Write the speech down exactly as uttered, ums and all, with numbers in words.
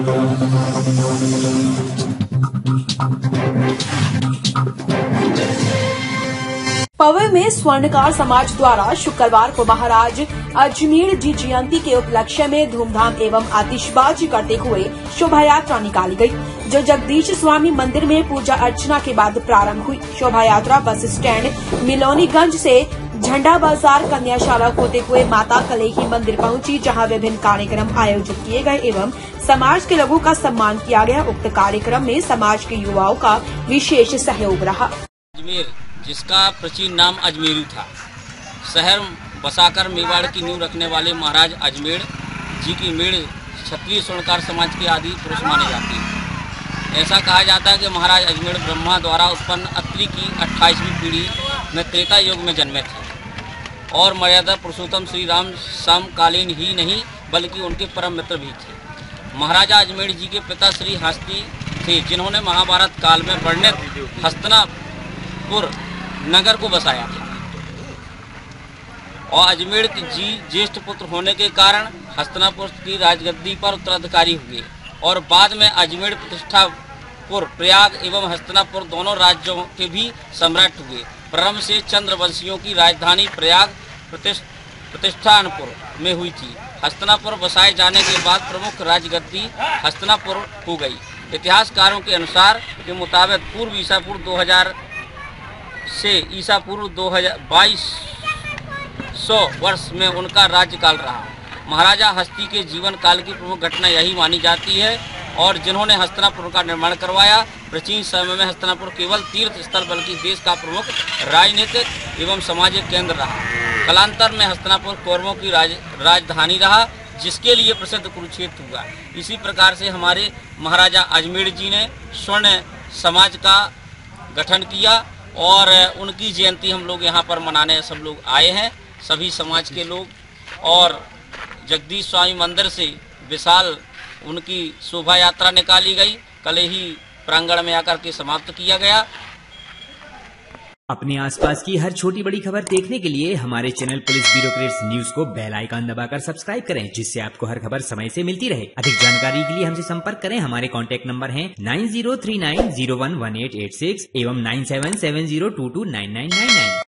पवे में स्वर्णकार समाज द्वारा शुक्रवार को महाराज अजमेर जी जयंती के उपलक्ष्य में धूमधाम एवं आतिशबाजी करते हुए शोभा यात्रा निकाली गई, जो जगदीश स्वामी मंदिर में पूजा अर्चना के बाद प्रारंभ हुई। शोभा यात्रा बस स्टैंड मिलोनीगंज से झंडा बाजार कन्याशाला होते हुए माता कलेही मंदिर पहुंची, जहां विभिन्न कार्यक्रम आयोजित किए गए एवं समाज के लोगों का सम्मान किया गया। उक्त कार्यक्रम में समाज के युवाओं का विशेष सहयोग रहा। अजमेर, जिसका प्राचीन नाम अजमेरू था, शहर बसाकर मेवाड़ की नींव रखने वाले महाराज अजमेर जी की मेड़ क्षत्रिय स्वर्णकार समाज के आदि पुरुष माने जाते हैं। ऐसा कहा जाता है कि महाराज अजमेर ब्रह्मा द्वारा उत्पन्न अत्रि की अट्ठाईसवीं पीढ़ी में त्रेता युग में जन्मे थे और मर्यादा पुरुषोत्तम श्री राम समकालीन ही नहीं बल्कि उनके परम मित्र भी थे। महाराजा अजमेर जी के पिता श्री हस्ती थे, जिन्होंने महाभारत काल में वर्णित हस्तिनापुर नगर को बसाया था और अजमेर जी ज्येष्ठ पुत्र होने के कारण हस्तिनापुर की राजगद्दी पर उत्तराधिकारी हुए और बाद में अजमेर प्रतिष्ठापुर प्रयाग एवं हस्तिनापुर दोनों राज्यों के भी सम्राट हुए। प्रारंभ से चंद्रवंशियों की राजधानी प्रयाग प्रतिष्ठानपुर में हुई थी। हस्तिनापुर बसाए जाने के बाद प्रमुख राजगद्दी हस्तिनापुर हो गई। इतिहासकारों के अनुसार के मुताबिक पूर्व ईसा पूर्व दो हजार से ईसा पूर्व दो हजार बाईस सौ वर्ष में उनका राज्यकाल रहा। महाराजा हस्ती के जीवन काल की प्रमुख घटना यही मानी जाती है और जिन्होंने हस्तिनापुर का निर्माण करवाया। प्राचीन समय में हस्तिनापुर केवल तीर्थ स्थल बल्कि देश का प्रमुख राजनीतिक एवं सामाजिक केंद्र रहा। कालांतर में हस्तिनापुर कौरवों की राज, राजधानी रहा, जिसके लिए प्रसिद्ध कुरुक्षेत्र हुआ। इसी प्रकार से हमारे महाराजा अजमेर जी ने स्वर्ण समाज का गठन किया और उनकी जयंती हम लोग यहाँ पर मनाने सब लोग आए हैं, सभी समाज के लोग। और जगदीश स्वामी मंदिर से विशाल उनकी शोभा यात्रा निकाली गई, कलेही प्रांगण में आकर के समाप्त किया गया। अपने आसपास की हर छोटी बड़ी खबर देखने के लिए हमारे चैनल पुलिस ब्यूरोक्रेट्स न्यूज को बेल आइकन दबाकर सब्सक्राइब करें, जिससे आपको हर खबर समय से मिलती रहे। अधिक जानकारी के लिए हमसे संपर्क करें। हमारे कॉन्टैक्ट नंबर हैं nine zero three nine zero one one eight eight six एवं nine seven seven zero two two nine nine nine nine.